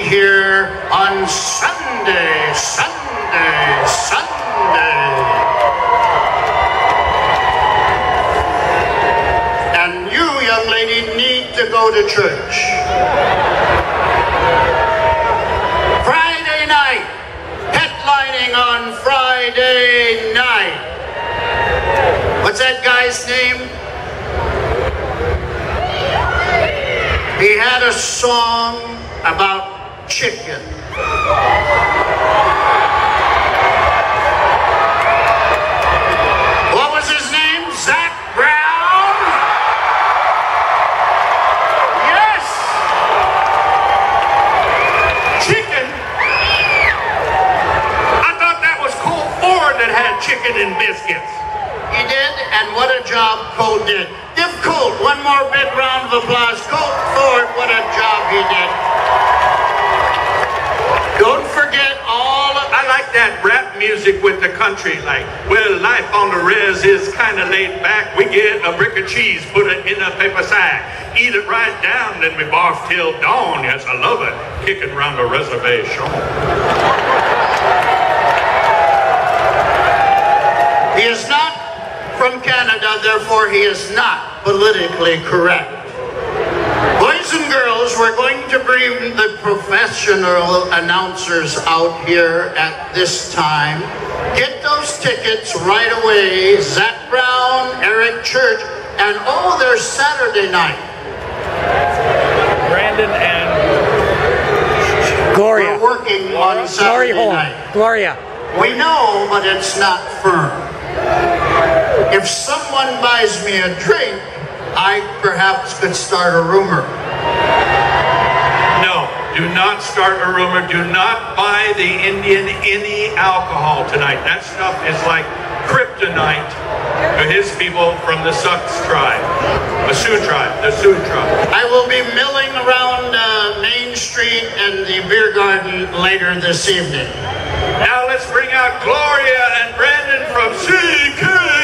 here on Sunday. And you, young lady, need to go to church. Friday night, headlining on Friday night. What's that guy's name? He had a song about chicken. What was his name? Zac Brown? Yes! Chicken? I thought that was Colt Ford that had chicken and biscuits. He did, and what a job Colt did. Give Colt one more big round of applause. Colt Ford, what a job he did. Don't forget I like that rap music with the country, like, well, life on the res is kind of laid back. We get a brick of cheese, put it in a paper sack, eat it right down, then we barf till dawn. Yes, I love it, kicking around the reservation. He is not from Canada, therefore he is not politically correct. Boys and girls, we're going to bring the professional announcers out here at this time. Get those tickets right away. Zac Brown, Eric Church, and there's Saturday night. Brandon and Gloria. We're working on Saturday night. Gloria. We know, but it's not firm. If someone buys me a drink, I perhaps could start a rumor. No, do not start a rumor. Do not buy the Indian any alcohol tonight. That stuff is like kryptonite to his people from the Sioux tribe. The Sioux tribe. I will be milling around Main Street and the beer garden later this evening. Now let's bring out Gloria and Brandon from CK.